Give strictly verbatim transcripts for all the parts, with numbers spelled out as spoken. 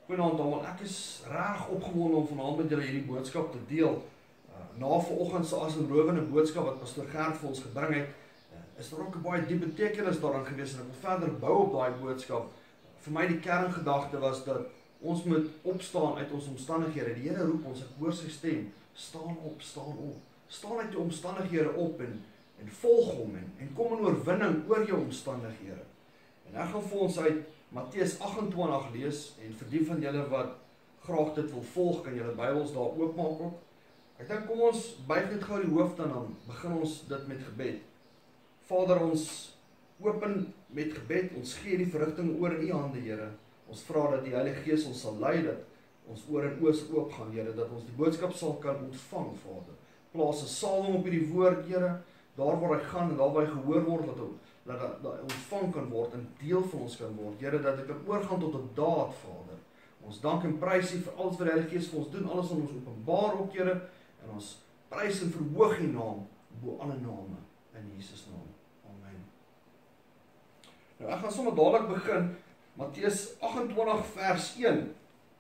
Goeienaand almal, ek is reg opgewonde om vanaand met julle hierdie boodskap te deel. Uh, na vanoggend se asemrowende boodskap wat Pastor Gert vir ons gebring het, uh, is daar ook 'n baie diep betekenis daarin gewees en ek wil verder bou op daai boodskap. Uh, vir my die kerngedagte was dat ons moet opstaan uit ons omstandighede. Die Here roep ons, ek hoor sy stem, staan op, staan op. Staan uit jou omstandighede op en, en volg hom en, en kom in oorwinning oor jou omstandighede. En ek gaan vir ons uit Matteus agt en twintig lees, en vir die van julle wat graag dit wil volg, kan julle Bybels daar oopmaak ook. Ek dink kom ons buig net gou die hoofd en dan begin ons dit met gebed. Vader, ons open met gebed, ons gee die verrigting oor in U hande, Here. Ons vra dat die Heilige Gees ons sal lei, dat ons oor en oos oop gaan, Here, dat ons die boodskap sal kan ontvang, Vader. Plaas 'n salwing op hierdie woord, Here, daar waar hy gaan en daar waar hy gehoor word, dat hy dat dat, dat ontvang kan word en deel van ons kan word. Here, dat dit kan oorgaan tot 'n daad, Vader. Ons dank en prys U vir alles wat die Heilige Gees vir ons doen, alles wat ons openbaar ook, Here, en ons prys en verhoog U naam bo alle name in Jesus naam. Amen. Nou ek gaan sommer dadelik begin Matteus agt en twintig vers een.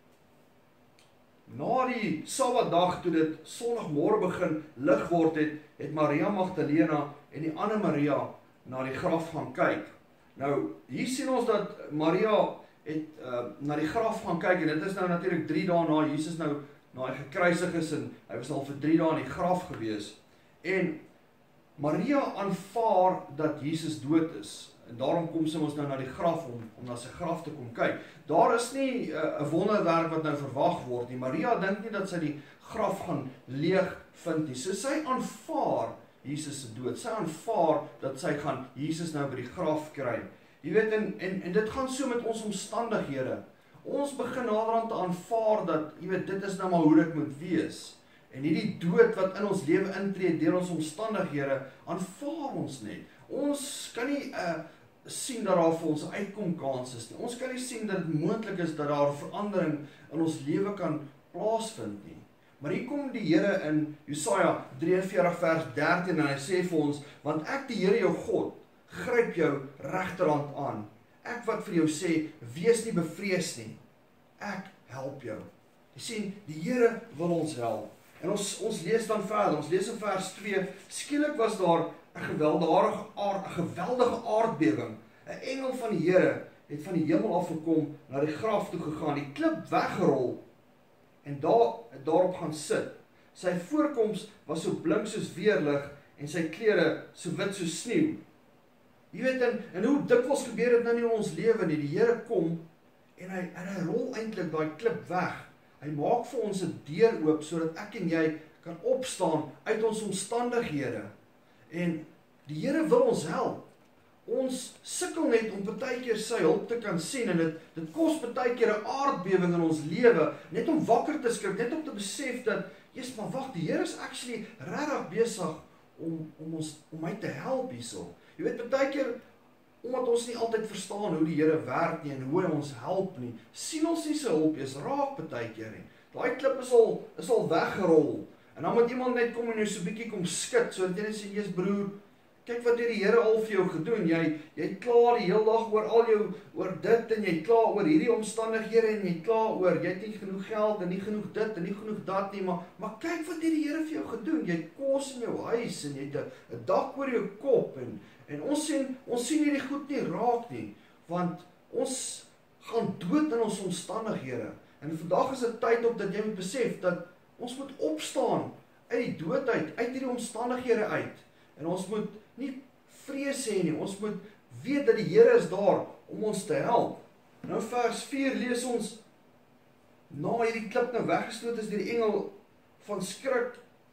Na die Sabbatdag toe dit Sondagmôre begin lig word het, het Maria Magdalena en die ander Maria na die graf gaan kyk. Nou, hier sien ons dat Maria het uh, na die graf gaan kyk, en dit is nou natuurlik drie dae na Jesus nou, na hy gekruisig is, en hy was al vir drie dae in die graf gewees. En Maria aanvaar dat Jesus dood is, en daarom kom sy ons nou na die graf om, om na sy graf te kom kyk. Daar is nie 'n uh, wonderwerk wat nou verwag word nie. Maria dink nie dat sy die graf gaan leeg vind nie. So sy aanvaar Jesus se dood. Sy aanvaar dat sy gaan Jesus nou by die graf kry. Jy weet, en, en, en dit gaan so met ons omstandighede. Ons begin naderhand te aanvaar dat, jy weet, dit is nou maar hoe dit moet wees. En hierdie dood wat in ons lewe intree deur ons omstandighede, aanvaar ons net. Ons kan nie uh, sien dat daar vir ons 'n uitkomkans is nie. Ons kan nie sien dat dit moontlik is dat daar verandering in ons lewe kan plaasvind nie. Maar hier kom die Here in Jesaja drie en veertig vers dertien en hy sê vir ons, want ek die Here jou God, gryp jou regterhand aan. Ek wat vir jou sê, wees nie bevrees nie. Ek help jou. Jy sien, die Here wil ons help. En ons, ons lees dan verder, ons lees in vers twee, skielik was daar 'n gewelddadige aard, 'n geweldige aardbewing. 'n Engel van die Here het van die hemel af gekom, na die graf toe gegaan, die klip weggerol en daar daarop gaan sit. Sy voorkoms was so blink soos weerlig en sy klere so wit soos sneeu. Jy weet, en, en hoe dikwels gebeur dit nou nie in ons lewe nie. Die Here kom en hy, en hy rol eintlik daai klip weg. Hy maak vir ons 'n deur oop sodat ek en jy kan opstaan uit ons omstandighede. En die Here wil ons help. Ons sukkel net om partykeer sy hulp te kan sien, en dit, dit kos partykeer 'n aardbewing in ons lewe, net om wakker te skrik, net om te besef dat, yes, maar wag, die Here is actually regtig besig om, om, ons, om my te help hierso. Jy weet, partykeer, omdat ons nie altyd verstaan hoe die Here werk nie, en hoe hy ons help nie, sien ons nie sy hulp eens raak partykeer nie. Daai klip is al, is al weggerol, en dan moet iemand net kom en jou so bietjie kom skit, so dat jy net sê, yes broer, kyk wat het die Here al vir jou gedoen, jy, jy kla die heel dag oor al jou, oor dit, en jy kla oor hierdie omstandighede, en jy kla oor, jy het nie genoeg geld, en nie genoeg dit, en nie genoeg dat nie, maar, maar kyk wat het die Here vir jou gedoen, jy het kos in jou huis, en jy het 'n dak oor jou kop, en, en ons sien, ons sien hierdie goed nie raak nie, want ons gaan dood in ons omstandighede, en vandag is dit tyd op dat jy moet besef, dat ons moet opstaan, uit die dood uit, uit hierdie omstandighede uit, en ons moet nie vrees hê nie, ons moet weet dat die Here is daar om ons te help. Nou vers vier lees ons, na hierdie klip nou weggestoot is deur die engel van skrik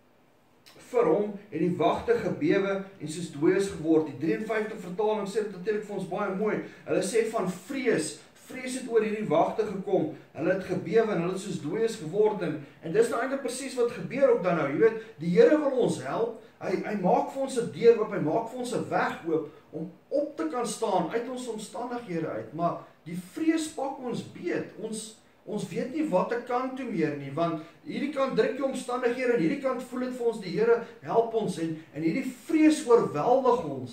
vir hom, en die wagte gebewe en soos dooies geword. Die drie en vyftig vertaling sê dit natuurlik vir ons baie mooi. Hulle sê van vrees, vrees het oor hierdie wagte gekom, hulle het gebewe en hulle het soos dooies geword, en, en dis nou eintlik presies wat gebeur ook dan nou, jy weet, die Here wil ons help, hy, hy maak vir ons 'n deur oop, hy maak vir ons 'n weg oop, om op te kan staan uit ons omstandighede uit, maar die vrees pak ons beet, ons, ons weet nie wat te kant toe meer nie, want hierdie kant druk die omstandighede, en hierdie kant voel dit vir ons, die Here help ons, en, en hierdie vrees oorweldig ons,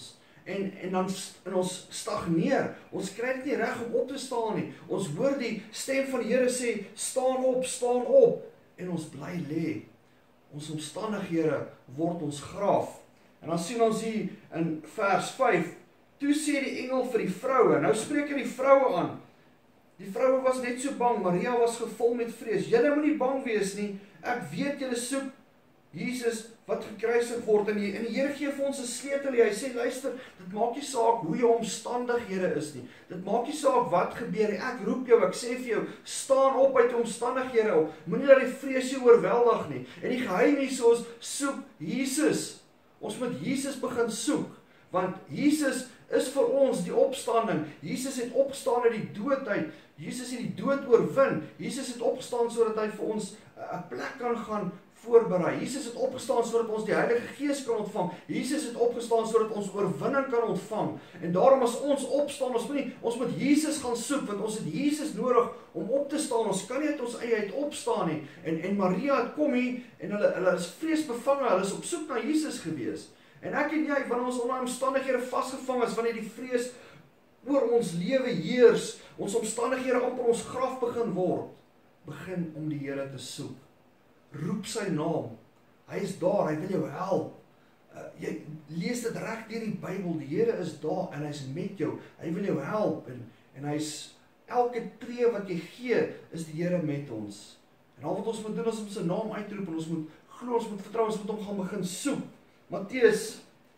en, en dan in ons stagneer. Ons kry dit nie reg om op te staan nie. Ons hoor die stem van die Here sê, staan op, staan op, en ons bly lê. Ons omstandighede word ons graf. En dan sien ons hier in vers vyf, toe sê die engel vir die vroue, nou spreek hy die vroue aan. Die vroue was net so bang, Maria was gevul met vrees. Julle moet nie bang wees nie, ek weet julle soek Jesus wat gekruisig word, en die, en die Here gee vir ons 'n sleutel. Hy sê, luister, dit maak nie saak hoe jou omstandighede is nie. Dit maak nie saak wat gebeur nie. Ek roep jou, ek sê vir jou, staan op uit jou omstandighede op. Moenie dat die vrees jou oorweldig nie. En die geheim hier is, soek Jesus. Ons moet Jesus begin soek, want Jesus is vir ons die opstanding. Jesus het opgestaan uit die dood uit. Jesus het die dood oorwin. Jesus het opgestaan sodat hy vir ons 'n plek kan gaan voorberei. Jesus het opgestaan sodat ons die Heilige Gees kan ontvang. Jesus het opgestaan sodat ons oorwinning kan ontvang. En daarom as ons opstaan, ons moet nie, ons moet Jesus gaan soek, want ons het Jesus nodig om op te staan. Ons kan nie uit ons eie uit opstaan nie. En en Maria het kom hier en hulle hulle is vreesbevange. Hulle is op soek na Jesus gewees. En ek en jy, wanneer ons onder omstandighede vasgevang is, wanneer die vrees oor ons lewe heers, ons omstandighede amper ons graf begin word, begin om die Here te soek. Roep sy naam. Hy is daar, hy wil jou help. Uh, jy lees dit reg deur die Bybel, die Here is daar en hy's met jou. Hy wil jou help en en hy's elke tree wat jy gee, is die Here met ons. En al wat ons moet doen is om sy naam uitroep en ons moet glo, ons moet vertrou, ons moet hom gaan begin soek. Matteus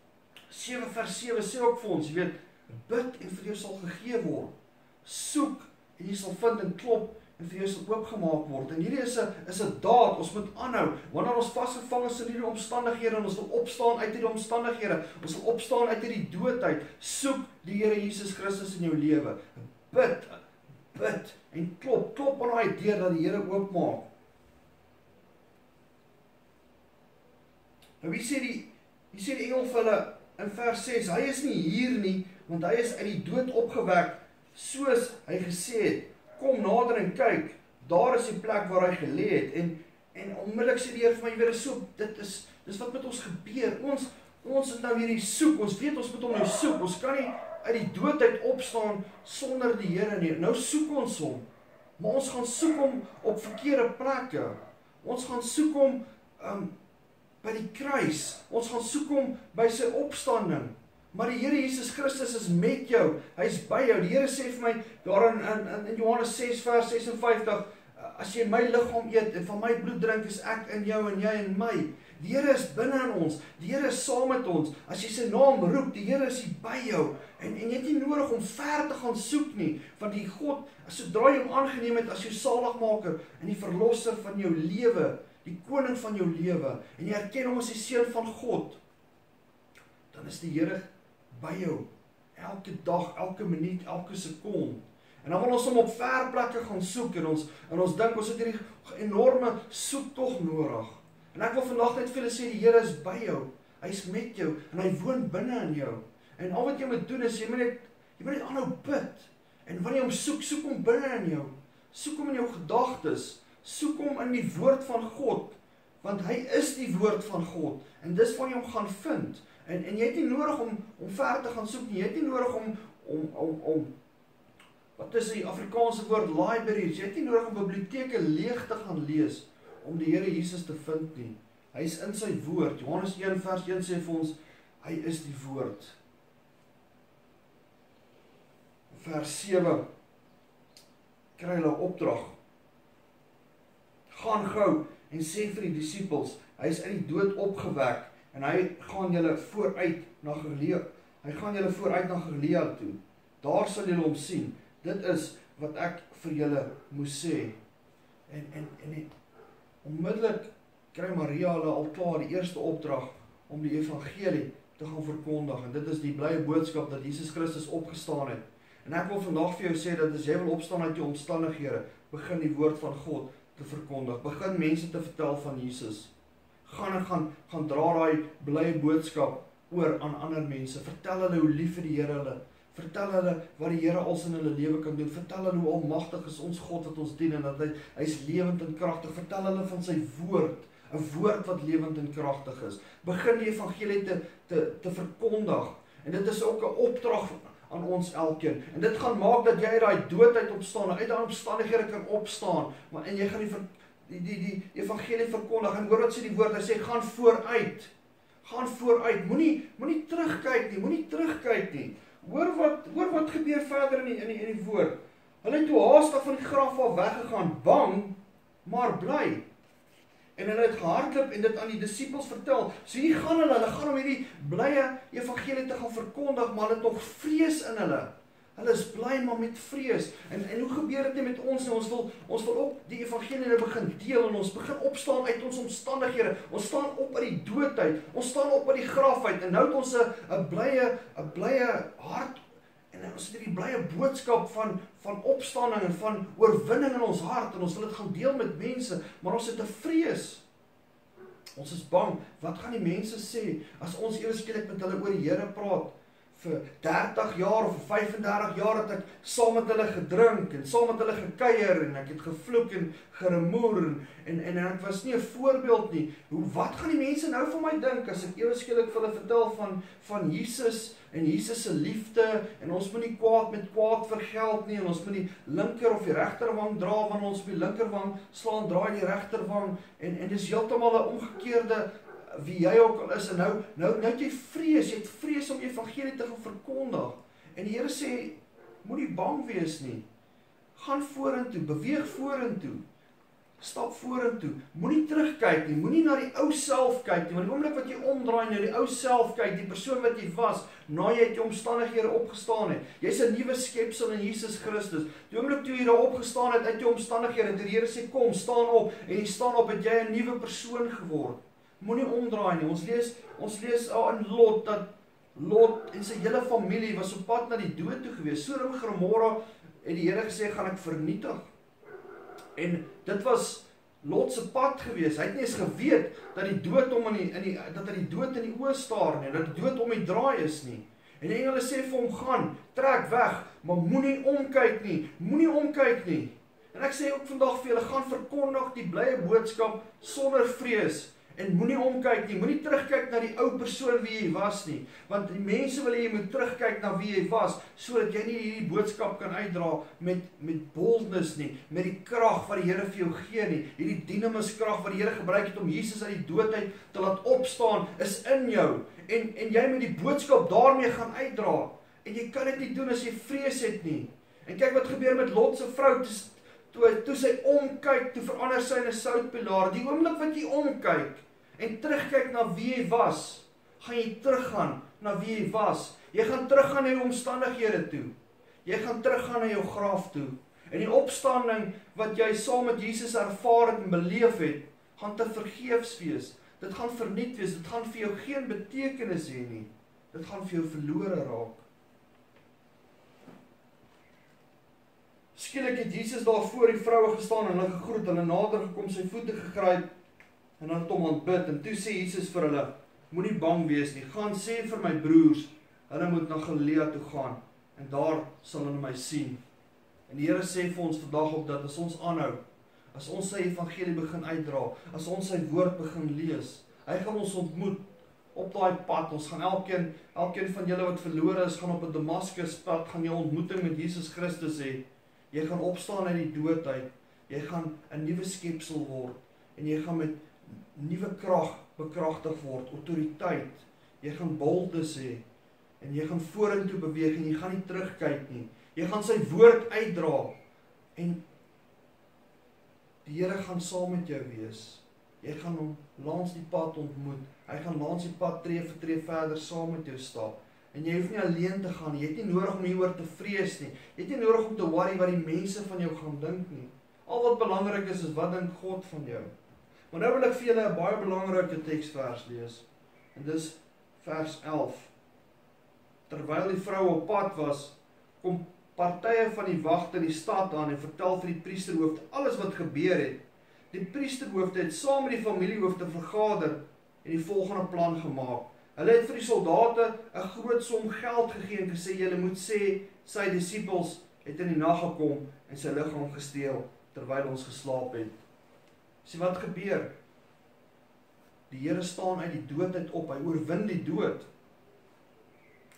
sewe vers sewe sê ook vir ons, jy weet, bid en vir jou sal gegee word. Soek en jy sal vind en klop en vir jou sal oopgemaak word. En hierdie is 'n is 'n daad, ons moet aanhou. Wanneer ons vasgevang is in hierdie omstandighede en ons wil opstaan uit hierdie omstandighede, ons wil opstaan uit hierdie dood uit, soek die Here Jesus Christus in jou lewe. Bid, bid en klop, klop aan daai deur dat die Here oopmaak. Nou wie sê die wie sê die engel vir hulle in vers ses, hy is nie hier nie, want hy is uit die dood opgewek, soos hy gesê het. Kom nader en kyk, daar is die plek waar hy gelê het. En, en onmiddellik sê die Here vir my, weer so, dit is, dis wat met ons gebeur. Ons, ons het nou hierdie soek, ons weet ons moet hom nou soek, ons kan nie uit die dood uit opstaan sonder die Here nie. Nou soek ons hom, maar ons gaan soek hom op verkeerde plekke. Ons gaan soek hom um, by die kruis, ons gaan soek hom by sy opstanding. Maar die Here Jesus Christus is met jou, hy is by jou. Die Here sê vir my, daar in, in, in Johannes ses vers ses en vyftig, as jy my liggaam eet en van my bloed drink, is ek in jou en jy in my. Die Here is binne in ons, die Here is saam met ons. As jy sy naam roep, die Here is hier by jou. En, en jy het nie nodig om ver te gaan soek nie, want die God, sodra jy hom aangeneem het as jou saligmaker en die verlosser van jou lewe, die koning van jou lewe, en jy erken hom as die seun van God, dan is die Here by jou, elke dag, elke minuut, elke sekonde. En dan wil ons hom op ver plekke gaan soek, en ons, en ons dink, ons het hierdie enorme soektog nodig. En ek wil vandag net vir julle sê, die Here is by jou, hy is met jou, en hy woon binne in jou. En al wat jy moet doen is, jy moet net, jy moet net aanhou bid. En wanneer jy hom soek, soek hom binne in jou. Soek hom in jou gedagtes, soek hom in die woord van God, want hy is die woord van God, en dis waar jy hom gaan vind. En, en jy het nie nodig om, om ver te gaan soek nie, jy het nie nodig om, om, om, om wat is die Afrikaanse woord, libraries, jy het nie nodig om biblioteke leeg te gaan lees, om die Here Jesus te vind nie. Hy is in sy woord. Johannes een vers een sê vir ons, hy is die woord. Vers sewe, kry hulle opdrag. Gaan gou en sê vir die disippels, hy is uit die dood opgewek, en hy gaan julle vooruit na Galilea. Hy gaan julle vooruit na Galilea toe. Daar sal julle hom sien. Dit is wat ek vir julle moes sê. En en en onmiddellik kry Maria hulle al klaar die eerste opdrag om die evangelie te gaan verkondig. En dit is die blye boodskap dat Jesus Christus opgestaan het. En ek wil vandag vir jou sê dat as jy wil opstaan uit jou omstandighede, begin die woord van God te verkondig. Begin mense te vertel van Jesus. Gaan en gaan, gaan dra daai blye boodskap oor aan ander mense. Vertel hulle hoe lief vir die Here hulle. Vertel hulle wat die Here als in hulle lewe kan doen. Vertel hulle hoe almagtig is ons God wat ons dien en dat hy, hy is lewend en kragtig. Vertel hulle van sy woord, 'n woord wat lewend en kragtig is. Begin die evangelie te, te, te verkondig. En dit is ook 'n opdrag aan ons elkeen. En dit gaan maak dat jy uit daai doodheid opstaan, uit daai omstandighede kan opstaan, maar en jy gaan die die die, die evangelie verkondig. En hoor wat sê die woord, hy sê gaan vooruit. Gaan vooruit. Moenie moenie terugkyk nie, moenie terugkyk nie. Hoor wat hoor wat gebeur verder in die in die, in die woord. Hulle het toe haastig van die graf af weggegaan, bang, maar bly. En hulle het gehardloop en dit aan die disippels vertel. So hier gaan hulle, hulle gaan om hierdie blye evangelie te gaan verkondig, maar hulle het nog vrees in hulle. Hulle is bly maar met vrees. En en hoe gebeur dit nie met ons nie? Ons wil ons wil ook die evangelie nou begin deel en ons begin opstaan uit ons omstandighede. Ons staan op uit die dood uit. Ons staan op uit die graf uit en nou het ons 'n 'n blye 'n blye hart en ons het hierdie blye boodskap van van opstanding en van oorwinning in ons hart en ons wil dit gaan deel met mense, maar ons het 'n vrees. Ons is bang, wat gaan die mense sê as ons ewe skielik met hulle oor die Here praat? Vir dertig jaar of vir vyf en dertig jaar het ek saam met hulle gedrink en saam met hulle gekuier en ek het gevloek en geremoer en, en, en ek was nie 'n voorbeeld nie. Hoe, wat gaan die mense nou van my dink as ek ewe skielik vir hulle vertel van, van Jesus en Jesus se liefde en ons moet nie kwaad met kwaad vergeld nie en ons moet die linker of die regterwang dra want ons moet die linkerwang slaan, draai die regterwang en, en dis heeltemal 'n omgekeerde wie jy ook al is, en nou, nou, nou het jy vrees, jy het vrees om evangelie te gaan verkondig, en die Here sê, moenie bang wees nie, gaan vorentoe, beweeg vorentoe, stap vorentoe, moenie terugkyk nie, moenie na die ou self kyk nie, want die oomblik wat jy omdraai na die ou self kyk, die persoon wat jy was, na jy het jou omstandighede opgestaan het, jy's 'n nuwe skepsel in Jesus Christus, die oomblik toe jy daar opgestaan het uit jou omstandighede, en die Here sê, kom, staan op, en jy staan op, het jy 'n nuwe persoon geword, moenie omdraai nie. Ons lees ons lees al in Lot dat Lot en sy hele familie was op pad na die dood toe gewees. Sodom en Gomorra het die Here gesê gaan ek vernietig. En dit was Lot se pad gewees. Hy het nie eens geweet dat die dood hom in die in die dat hy die dood in die oë staar nie, dat die dood om die draai is nie. En die engele sê vir hom gaan, trek weg, maar moenie omkyk nie. Moenie omkyk nie. En ek sê ook vandag vir julle gaan verkondig die blye boodskap sonder vrees. En moenie omkyk nie, moenie terugkyk na die ou persoon wie jy was nie, want die mense wil jy moet terugkyk na wie jy was, sodat jy nie hierdie boodskap kan uitdra met, met boldness nie, met die krag wat die Here vir jou gee nie, hierdie dynamis krag wat die Here gebruik het om Jesus uit die dood uit te laat opstaan, is in jou, en, en jy moet die boodskap daarmee gaan uitdra, en jy kan dit nie doen as jy vrees het nie, en kyk wat gebeur met Lot se vrou, toe, toe sy omkyk, toe verander sy in 'n soutpilaar, die oomblik wat jy omkyk, en terugkyk na wie jy was, gaan jy teruggaan na wie jy was. Jy gaan teruggaan na jou omstandighede toe. Jy gaan teruggaan na jou graf toe. En die opstanding wat jy saam met Jesus ervaar het en beleef het, gaan te vergeefs wees. Dit gaan verniet wees. Dit gaan vir jou geen betekenis hê nie. Dit gaan vir jou verlore raak. Skielik het Jesus daar voor die vroue gestaan en hulle gegroet, hulle nader gekom, sy voete gegryp, en dan het hom aanbid, en toe sê Jesus vir hulle, moenie bang wees nie, gaan sê vir my broers, hulle moet na Galilea toe gaan, en daar sal hulle my sien. En die Here sê vir ons vandag op dat as ons aanhou, as ons sy evangelie begin uitdra, as ons sy woord begin lees, hy gaan ons ontmoet op daai pad, ons gaan elkeen, elkeen van julle wat verlore is, gaan op 'n Damaskus pad, gaan jy 'n ontmoeting met Jesus Christus hê, jy gaan opstaan uit die dood uit, jy gaan 'n nuwe skepsel word, en jy gaan met nuwe krag bekragtig word, autoriteit, jy gaan boldness hê, en jy gaan vorentoe beweeg, en jy gaan nie terugkyk nie, jy gaan sy woord uitdra, en die Here gaan saam met jou wees, jy gaan hom langs die pad ontmoet, hy gaan langs die pad tree vir tree verder saam met jou stap, en jy hoef nie alleen te gaan, jy het nie nodig om hieroor te vrees nie, jy het nie nodig om te worry wat die mense van jou gaan dink nie, al wat belangrik is, is wat dink God van jou. Maar nou wil ek vir julle 'n baie belangrike teksvers lees, en dis vers elf. Terwyl die vrou op pad was, kom partye van die wagte in die stad aan en vertel vir die priesterhoofde alles wat gebeur het. Die priesterhoofde het saam met die familiehoofde vergader en die volgende plan gemaak. Hulle het vir die soldate 'n groot som geld gegee en gesê, julle moet sê, sy disippels het in die nag gekom en sy liggaam gesteel, terwyl ons geslaap het. Sien wat gebeur? Die Here staan uit die dood uit op, hy oorwin die dood.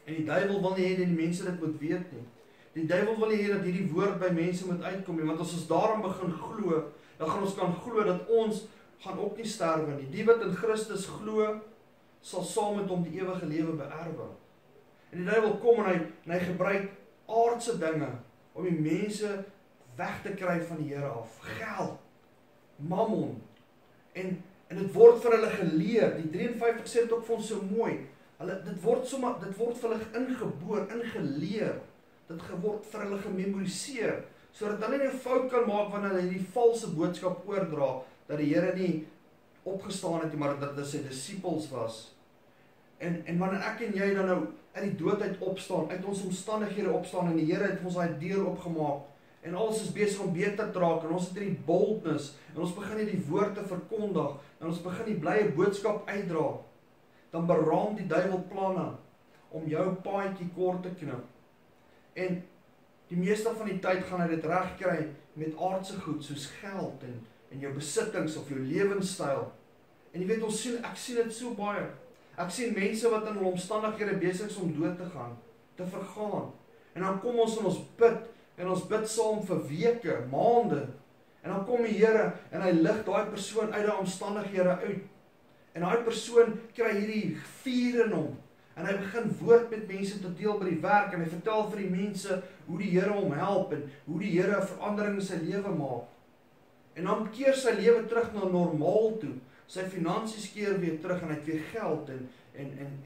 En die duiwel wil nie hê dat die mense dit moet weet nie. Die duiwel wil nie hê dat hierdie woord by mense moet uitkom nie, want as ons daarom begin glo, dan gaan ons kan glo dat ons gaan ook nie sterwe nie. Die wat in Christus glo, sal saam met hom die ewige lewe beerwe. En die duiwel kom en hy, en hy gebruik aardse dinge om die mense weg te kry van die Here af. Geld, mammon, en, en dit word vir hulle geleer. Die drie en vyftig sê dit ook vir ons so mooi. Hulle, dit word sommer, dit word vir hulle ingeboor, ingeleer. Dit word vir hulle gememoriseer, sodat hulle nie 'n fout kan maak wanneer hulle die valse boodskap oordra, dat die Here nie opgestaan het, maar dat dit sy disippels was. En, en wanneer ek en jy dan nou uit die dood uit opstaan, uit ons omstandighede opstaan, en die Here het ons daai deur opgemaak, en alles is besig om beter te raak, en ons het hierdie boldness, en ons begin hierdie woord te verkondig, en ons begin die blye boodskap uitdra, dan beraam die duiwel planne om jou paadjie kort te knip. En die meeste van die tyd gaan hy dit reg kry met aardse goed, soos geld en, en jou besittings of jou lewenstyl. En jy weet, ons sien, ek sien dit so baie. Ek sien mense wat in hulle omstandighede besig is om dood te gaan, te vergaan. En dan kom ons en ons bid, en ons bid saam vir weke, maande. En dan kom die Here en hy lig daai persoon uit daai omstandighede uit. En daai persoon kry hierdie vuur in hom. En hy begin woord met mense te deel by die werk, en hy vertel vir die mense hoe die Here hom help, en hoe die Here 'n verandering in sy lewe maak. En dan keer sy lewe terug na normaal toe. Sy finansies keer weer terug, en hy het weer geld, en, en, en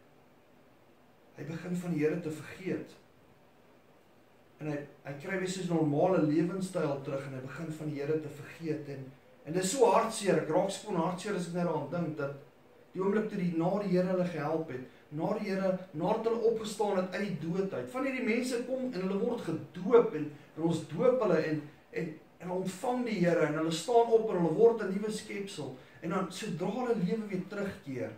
hy begin van die Here te vergeet. En hy, hy kry weer sy normale lewenstyl terug, en hy begin van die Here te vergeet. En, en dit is so hartseer, ek raak skoon hartseer as ek net daaraan dink, dat die oomblik toe die na die Here hulle gehelp het, na die Here, nadat hulle opgestaan het uit die dood uit. Van hierdie mense kom en hulle word gedoop, en, en ons doop hulle, en, en, en ontvang die Here, en hulle staan op, en hulle word 'n nuwe skepsel. En dan, sodra hulle lewe weer terugkeer,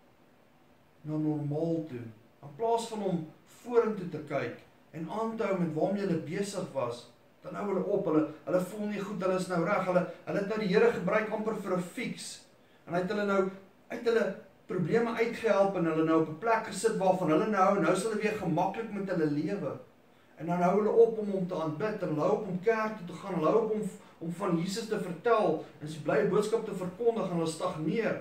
na normaal toe, in plaas van om vorentoe te kyk, en aan te hou met waarmee hulle besig was, dan hou hulle op, hulle, hulle voel nie goed, hulle is nou reg, hulle, hulle het nou die Here gebruik amper vir 'n fix, en hy het hulle nou, uit hulle probleme uitgehelp, en hulle nou op 'n plek gesit waarvan hulle nou, nou is hulle weer gemaklik met hulle lewe, en dan hou hulle op om hom te aanbid, en hulle hou op om kerk toe te gaan, hulle hou op om, om van Jesus te vertel, en sy blye boodskap te verkondig, en hulle stagneer.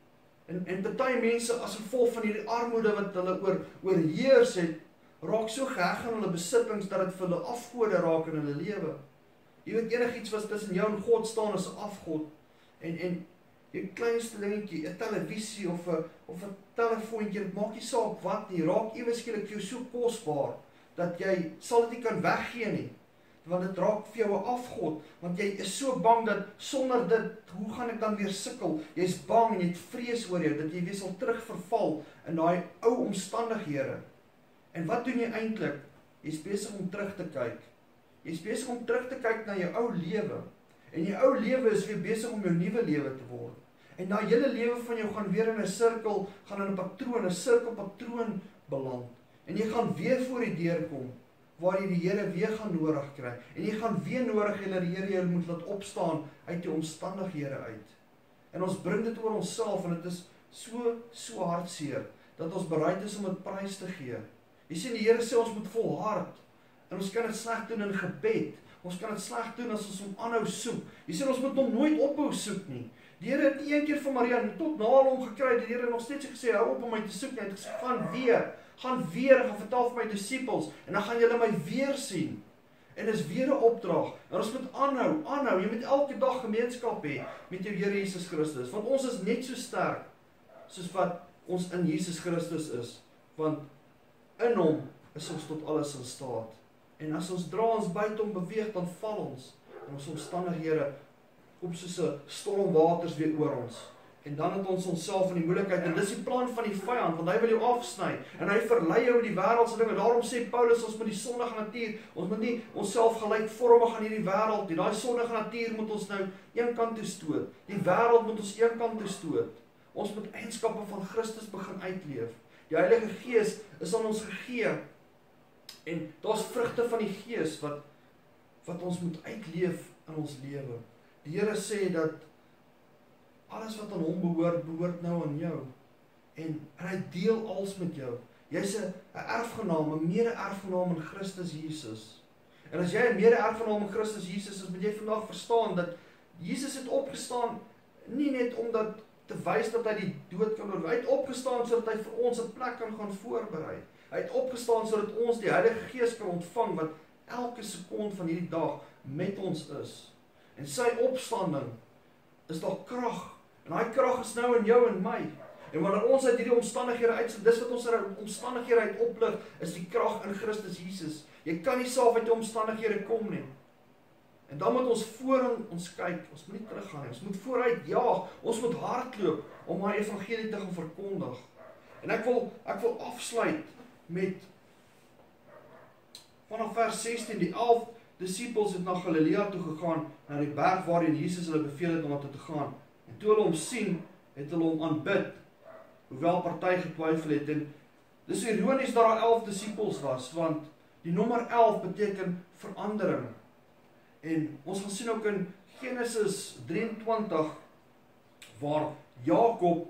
En, en baie mense, as gevolg van hierdie armoede wat hulle oor, oorheers het, raak so geheg aan hulle besittings, dat het vir hulle afgode raak in hulle lewe. Jy weet, enigiets wat tussen jou en God staan, is 'n afgod, en, en jy kleinste dingetjie, 'n televisie, of 'n of 'n telefoontjie, dit maak nie saak wat nie, raak ewe skielik vir jou so kosbaar, dat jy sal dit nie kan weggee nie, want dit raak vir jou 'n afgod, want jy is so bang dat sonder dit, hoe gaan ek dan weer sukkel? Jy is bang en jy het vrees oor jou, dat jy weer sal terugverval in daai ou omstandighede. En wat doen jy eintlik? Jy is besig om terug te kyk. Jy is besig om terug te kyk na jou ou lewe. En jou ou lewe is weer besig om jou nuwe lewe te word. En daai hele lewe van jou gaan weer in 'n sirkel, gaan in 'n patroon, 'n sirkelpatroon beland. En jy gaan weer voor die deur kom, waar jy die Here weer gaan nodig kry. En jy gaan weer nodig hê dat die Here jou moet laat opstaan uit jou omstandighede uit. En ons bring dit oor onsself, en dit is so, so hartseer, dat ons bereid is om dit prys te gee. Jy sien, die Here sê ons moet volhard, en ons kan dit sleg doen in gebed, ons kan dit sleg doen as ons hom aanhou soek. Jy sien, ons moet hom nooit ophou soek nie. Die Here het nie een keer vir Maria tot na hom gekry, die Here het nog steeds gesê, hou op om my te soek, en hy het gesê, gaan weer, gaan weer, gaan vertel vir my disippels, en dan gaan julle my weer sien. En dis weer 'n opdrag, en ons moet aanhou, aanhou, jy moet elke dag gemeenskap hê met jou Here Jesus Christus, want ons is net so sterk, soos wat ons in Jesus Christus is, want in hom is ons tot alles in staat. En as ons dra ons buite hom beweeg, dan val ons, en ons omstandighede kom soos 'n stormwaters weer oor ons. En dan het ons onsself in die moeilikheid, en dis die plan van die vyand, want hy wil jou afsny, en hy verlei jou met die wêreldse dinge. Daarom sê Paulus, ons moet die sondige natuur, ons moet nie onsself gelykvormig aan hierdie wêreld nie. Daai sondige natuur moet ons nou een kant toe stoot. Die wêreld moet ons een kant toe stoot. Ons moet eienskappe van Christus begin uitleef. Die Heilige Gees is aan ons gegee, en daar's vrugte van die Gees wat wat ons moet uitleef in ons lewe. Die Here sê dat alles wat aan hom behoort, behoort nou aan jou. En, en hy deel alles met jou. Jy's 'n erfgenaam, 'n mede-erfgenaam in Christus Jesus. En as jy 'n mede-erfgenaam in Christus Jesus is, moet jy vandag verstaan dat Jesus het opgestaan nie net omdat te wys dat hy die dood kan oorwin. Hy het opgestaan sodat hy vir ons 'n plek kan gaan voorberei. Hy het opgestaan sodat ons die Heilige Gees kan ontvang wat elke sekond van hierdie dag met ons is. En sy opstanding is daar krag. En daai krag is nou in jou en my. En wanneer ons uit hierdie omstandighede uit, dis wat ons uit omstandighede uit oplig, is die krag in Christus Jesus. Jy kan nie self uit die omstandighede kom nie. En dan moet ons voor ons kyk, ons moet nie teruggaan nie, ons moet vooruit jaag, ons moet hardloop om my evangelie te gaan verkondig. En ek wil, ek wil afsluit met vanaf vers sestien, die elf disippels het na Galilea toe gegaan, na die berg waarin Jesus hulle beveel het om na toe te gaan. En toe hulle hom sien, het hulle hom aanbid, hoewel party getwyfel het. En dis ironies dat daar elf disippels was, want die nommer elf beteken verandering. En ons gaan sien ook in Genesis drieëntwintig, waar Jakob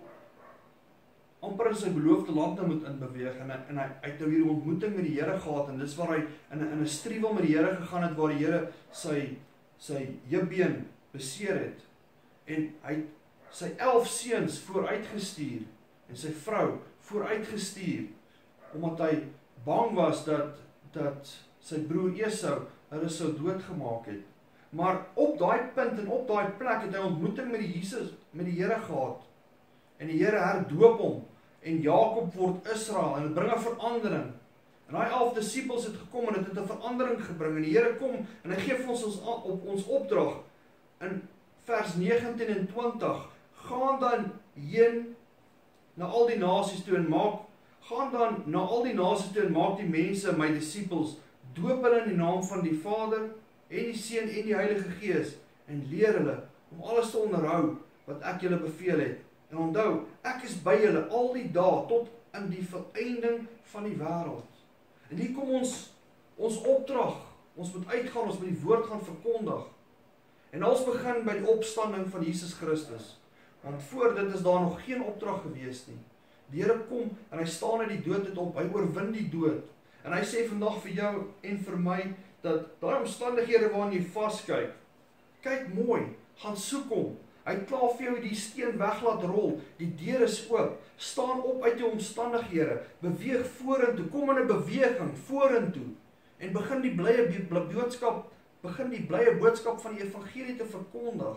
amper in sy beloofde land nou moet inbeweeg, en hy, en hy het nou hierdie ontmoeting met die Here gehad, en dis waar hy in, in 'n striwel met die Here gegaan het, waar die Here sy, sy heupbeen beseer het, en hy het sy elf seuns vooruitgestuur, en sy vrou vooruitgestuur, omdat hy bang was dat, dat sy broer Esau hulle sou doodgemaak het. Maar op daai punt en op daai plek het hy ontmoeting met die Jesus, met die Here gehad. En die Here herdoop hom. En Jakob word Israel en dit bring 'n verandering. En daai elf disippels het gekom en dit het 'n verandering gebring. En die Here kom en hy gee vir ons ons op ons opdrag in vers negentien en twintig. Gaan dan heen na al die nasies toe en maak gaan dan na al die nasies toe en maak die mense my disippels. Doop hulle in die naam van die Vader en die Seun en die Heilige Gees en leer hulle om alles te onderhou wat ek julle beveel het. En onthou, ek is by julle al die dae tot in die volëinding van die wêreld. En hier kom ons ons opdrag. Ons moet uitgaan, ons moet die woord gaan verkondig. En ons begin by die opstanding van Jesus Christus. Want voor dit is daar nog geen opdrag gewees nie. Die Here kom en hy staan uit die dood uit op, hy oorwin die dood. En hy sê vandag vir jou en vir my, dat daai omstandighede waarin jy vaskyk, kyk mooi, gaan soek hom. Hy het klaar vir jou die steen weg laat rol, die deur is oop, staan op uit jou omstandighede, beweeg vorentoe, kom in 'n beweging, vorentoe, en begin die blye boodskap, begin die blye boodskap van die evangelie te verkondig,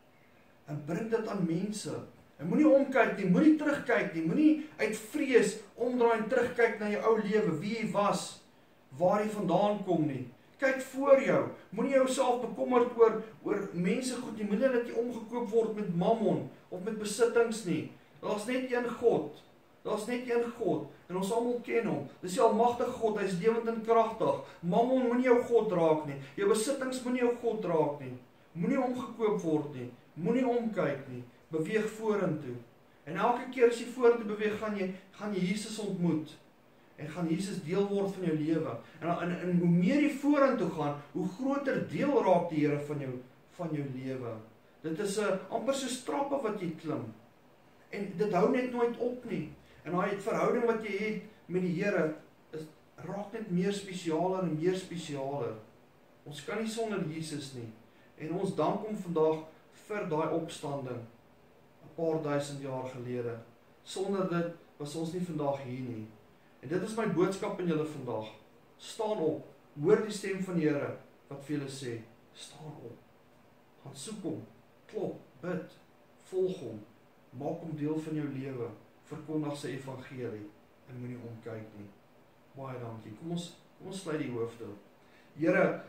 en bring dit aan mense. En moenie omkyk nie, moenie terugkyk nie, moenie uit vrees omdraai en terugkyk na jou ou lewe, wie jy was, waar jy vandaan kom nie. Kyk voor jou, moenie jouself bekommerd oor, oor mense goed nie, moenie dat jy omgekoop word met mammon, of met besittings nie. Daar's net een God, daar's net een God, en ons almal ken hom. Dis die almagtige God, hy is lewend en kragtig. Mammon moenie jou God raak nie, jou besittings moenie jou God raak nie. Moenie omgekoop word nie, moenie omkyk nie, beweeg vorentoe. En elke keer as jy vorentoe beweeg, gaan jy, gaan jy Jesus ontmoet. En gaan Jesus deel word van jou lewe. En, en, en hoe meer jy vorentoe gaan, hoe groter deel raak die Here van jou, van jou lewe. Dit is 'n amper soos trappe wat jy klim. En dit hou net nooit op nie. En daai verhouding wat jy het met die Here, is, raak net meer spesialer en meer spesialer. Ons kan nie sonder Jesus nie. En ons dank hom vandag vir daai opstanding, 'n paar duisend jaar gelede. Sonder dit was ons nie vandag hier nie. En dit is my boodskap aan julle vandag. Staan op, hoor die stem van die Here, wat vir julle sê, staan op, gaan soek hom, klop, bid, volg hom, maak hom deel van jou lewe, verkondig sy evangelie, en moenie omkyk nie. Baie dankie, kom ons, kom ons sluit die hoofde. Here,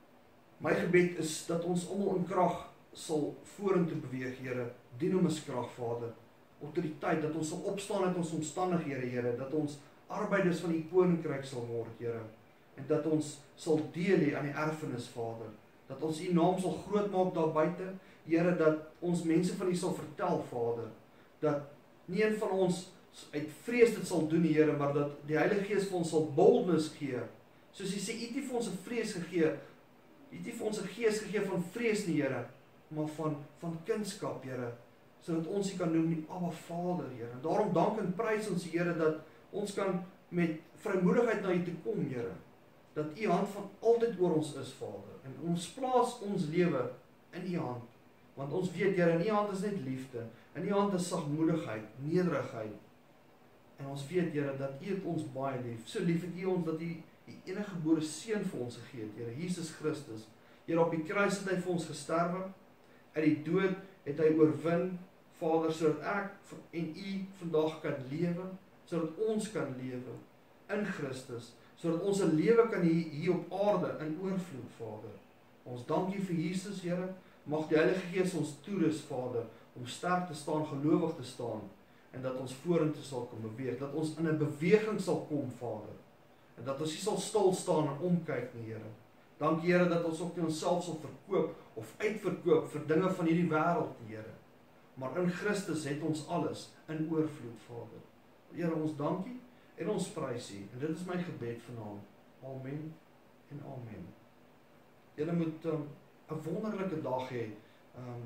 my gebed is dat ons almal in krag sal vorentoe beweeg, Here, dinamis krag, Vader, autoriteit, dat ons sal opstaan uit ons omstandighede, Here, dat ons arbeiders van die koninkryk sal word, Here, en dat ons sal deel hê aan die erfenis, Vader, dat ons u naam sal groot maak daar buite, Here, dat ons mense van u sal vertel, Vader, dat nie een van ons uit vrees dit sal doen, Here, maar dat die Heilige Gees vir ons sal boldness gee, soos hy sê, u het nie vir ons 'n vrees gegee, u het nie vir ons 'n gees gegee van vrees nie, Here, maar van, van kindskap, Here, sodat ons u kan noem die Abba Vader, Here, en daarom dank en prys ons, Here, dat ons kan met vrymoedigheid na U toe kom, Here, dat U hand van altyd oor ons is, Vader, en ons plaas ons lewe in U hand, want ons weet, Here, in U hand is net liefde, in U hand is sagmoedigheid, nederigheid, en ons weet, Here, dat U het ons baie lief, so lief het U ons, dat U die enige gebore seun vir ons gegee het, Here, Jesus Christus, Here, op die kruis het hy vir ons gesterwe, uit die dood het hy oorwin, Vader, sodat ek en U vandag kan lewe, sodat ons kan lewe in Christus, sodat ons 'n lewe kan hier, hier op aarde in oorvloed, Vader. Ons dank U vir Jesus, Here, mag die Heilige Gees ons toerus, Vader, om sterk te staan, gelowig te staan, en dat ons vorentoe sal kom beweeg, dat ons in 'n beweging sal kom, Vader, en dat ons nie sal stil staan en omkyk nie, Here. Dank Here dat ons ook nie onsself sal verkoop of uitverkoop vir dinge van hierdie wêreld, Here. Maar in Christus het ons alles in oorvloed, Vader. Here, ons dank U en ons prys U. En dit is my gebed vanaand. Amen en amen. Julle moet 'n um, wonderlike dag hê. Um,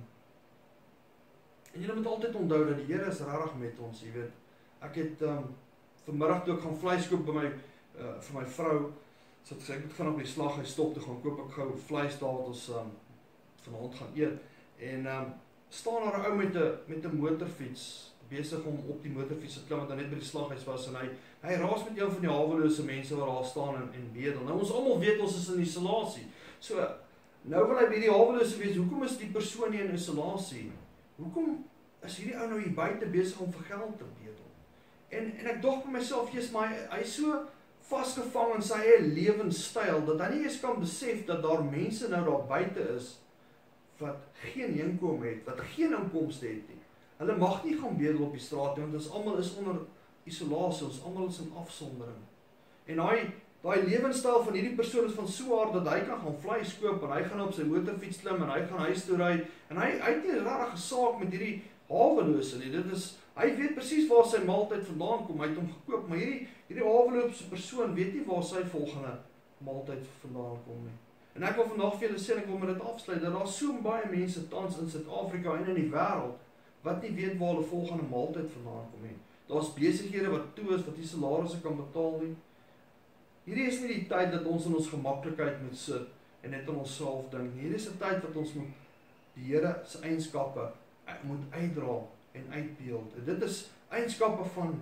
en julle moet altyd onthou dat die Here is regtig met ons, jy weet. Ek het um, vanmiddag toe ek gaan vleis koop by my uh, vir my vrou, so ek moet gaan op die slaghuis stop te gaan koop ek gou vleis daar wat ons um, vanaand gaan eet. En um, staan daar 'n ou met 'n met 'n motorfiets besig om op die motorfiets te klim wat hy net by die slaghuis was en hy hy raas met een van die hawelose mense wat daar staan en, en bedel. Nou ons almal weet ons is in isolasie. So nou wil hy by die hawelose wees. Hoekom is die persoon nie in isolasie? Hoekom is hierdie ou nou hier buite besig om vir geld te bedel? En en ek dink by myself, jy's maar hy is so vasgevang in sy eie lewenstyl dat hy nie eens kan besef dat daar mense nou daar buite is wat geen inkomste het, wat geen inkomste het nie. Hulle mag nie gaan bedel op die straat nie, want ons almal is onder isolasie, ons almal is in afsondering. En daai daai lewenstyl van hierdie persoon is van so aard dat hy kan gaan vleis koop en hy gaan op sy motorfiets klim en hy gaan huis toe ry en hy hy het nie 'n regte saak met hierdie hawelose nie. Dit is hy weet presies waar sy maaltyd vandaan kom. Hy het hom gekoop, maar hierdie hierdie hawelose persoon weet nie waar sy volgende maaltyd vandaan kom nie. En ek wil vandag vir julle sê, ek wil met dit afsluit, dat daar so baie mense tans in Suid-Afrika en in die wêreld wat nie weet waar hulle volgende maaltyd vandaan kom nie. Daar's besighede wat toe is, wat nie salarisse kan betaal nie. Hierdie is nie die tyd dat ons in ons gemaklikheid moet sit en net aan onsself dink. Hierdie is 'n tyd wat ons moet die Here se eienskappe moet uitdra en uitbeeld. En dit is eienskappe van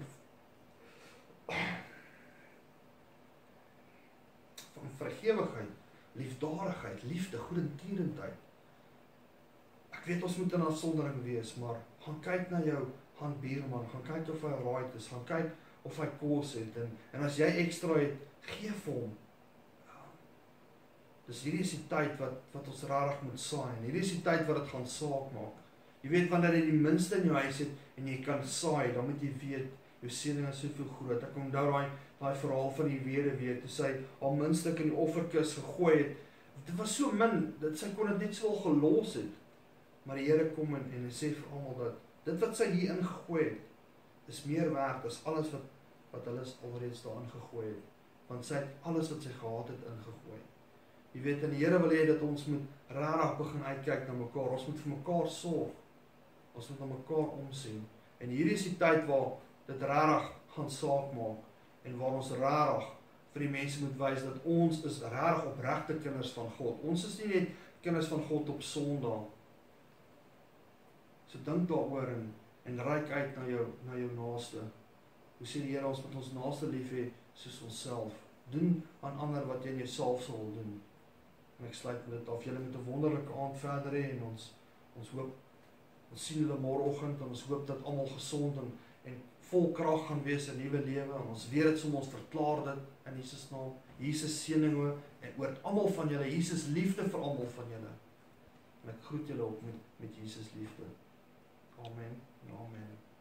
van vrygewigheid, liefdadigheid, liefde, goedertierenheid. Ek weet ons moet in afsondering wees, maar gaan kyk na jou gaan buurman, gaan kyk of hy right is, gaan kyk of hy kos het, en, en as jy ekstra het, gee vir hom. Dus hierdie is die tyd wat, wat ons rarig moet saai, en hierdie is die tyd wat het gaan saak maak. Jy weet, wanneer jy die minste in jou huis het, en jy kan saai, dan moet jy weet, jou seëning is soveel groot. Ek onthou daai daai verhaal van die weduwee, toe sy haar minstuk in die offerkis gegooi het, dit was so min, dat sy kon dit net so al gelos het, maar die Here kom in, en hy sê vir almal dat, dit wat sy hier ingegooi het, is meer werd as alles wat, wat hulle alreeds daar ingegooi het, want sy het alles wat sy gehad het ingegooi. Jy weet, en die Here wil hê dat ons moet rarig begin uitkyk na mekaar, ons moet vir mekaar sorg, ons moet na mekaar omsien, en hierdie is die tyd waar dit rarig gaan saak maak, en waar ons rarig vir die mense moet wys dat ons is rarig opregte kinders van God. Ons is nie net kinders van God op Sondag. So dink daaroor en, en reik uit na jou, na jou naaste. Hoe sê die Here, ons moet ons naaste lief hê soos onsself. Doen aan ander wat jy in jouself sal doen. En ek sluit met dit af. Julle moet 'n wonderlike aand verder hê, en ons ons hoop ons sien julle môreoggend, en ons hoop dat almal gesond en en vol krag gaan wees in nuwe lewe. En ons weet dit som ons verklaar dit in Jesus naam. Jesus seëninge en oor almal van julle. Jesus liefde vir almal van julle. En ek groet julle op met met Jesus liefde. Amen. Amen.